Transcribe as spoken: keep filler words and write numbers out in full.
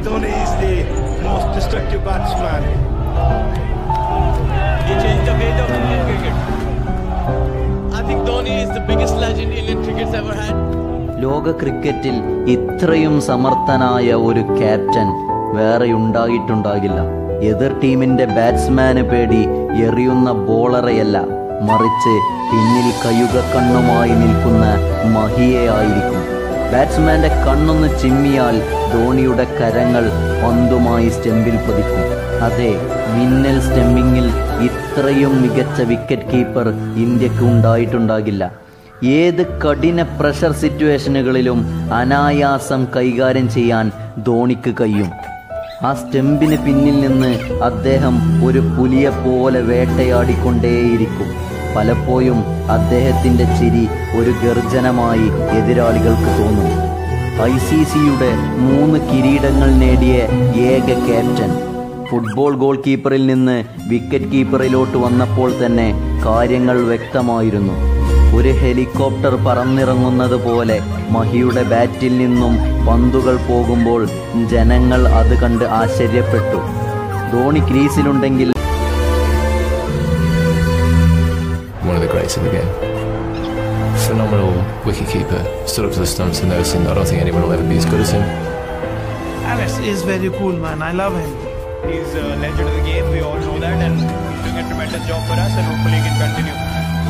Dhoni is the most destructive batsman. He changed the fate of Indian cricket. I think Dhoni is the biggest legend Indian cricket's ever had. ലോക ക്രിക്കറ്റിൽ ഇത്രയും സമർത്ഥനായ ഒരു captain വേറെ ഉണ്ടായിട്ടുണ്ടാകില്ല. എതിർ ടീമിൻ്റെ ബാറ്റ്സ്മാന് പേടി എറിയുന്ന ബോളറെയല്ല, മറിച്ച് പിന്നിൽ കയ്യുകക്കണ്ണുമായി നിൽക്കുന്ന മഹിയെ ആയിരിക്കും. ബാറ്റ്സ്മാൻ്റെ കണ്ണൊന്ന് ചിമ്മിയാൽ ധോണിയുടെ കരങ്ങൾ പന്തുമായി സ്റ്റെമ്പിൽ പതിക്കും. അതെ, മിന്നൽ സ്റ്റെമ്മിങ്ങിൽ ഇത്രയും മികച്ച വിക്കറ്റ് കീപ്പർ ഇന്ത്യക്ക് ഉണ്ടായിട്ടുണ്ടാകില്ല. ഏത് കഠിന പ്രഷർ സിറ്റുവേഷനുകളിലും അനായാസം കൈകാര്യം ചെയ്യാൻ ധോണിക്ക് കഴിയും. ആ സ്റ്റെമ്പിന് പിന്നിൽ നിന്ന് അദ്ദേഹം ഒരു പുലിയെ പോലെ വേട്ടയാടിക്കൊണ്ടേയിരിക്കും. പലപ്പോഴും അദ്ദേഹത്തിൻ്റെ ചിരി ഒരു ഗർജനമായി എതിരാളികൾക്ക് തോന്നും. ഐ സി സിയുടെ മൂന്ന് കിരീടങ്ങൾ നേടിയ ഏക ക്യാപ്റ്റൻ. ഫുട്ബോൾ ഗോൾ കീപ്പറിൽ നിന്ന് വിക്കറ്റ് കീപ്പറിലോട്ട് വന്നപ്പോൾ തന്നെ കാര്യങ്ങൾ വ്യക്തമായിരുന്നു. ഒരു ഹെലികോപ്റ്റർ പറന്നിറങ്ങുന്നത് പോലെ മഹിയുടെ ബാറ്റിൽ നിന്നും പന്തുകൾ പോകുമ്പോൾ ജനങ്ങൾ അത് കണ്ട് ആശ്ചര്യപ്പെട്ടു. Dhoni ക്രീസിലുണ്ടെങ്കിൽ one of the greats of the game. Phenomenal wicketkeeper, stood up to the stumps and noticed him. I don't think anyone will ever be as good as him. Alex is very cool, man. I love him. He's a legend of the game, we all know that, and he's doing a tremendous job for us, and hopefully he can continue.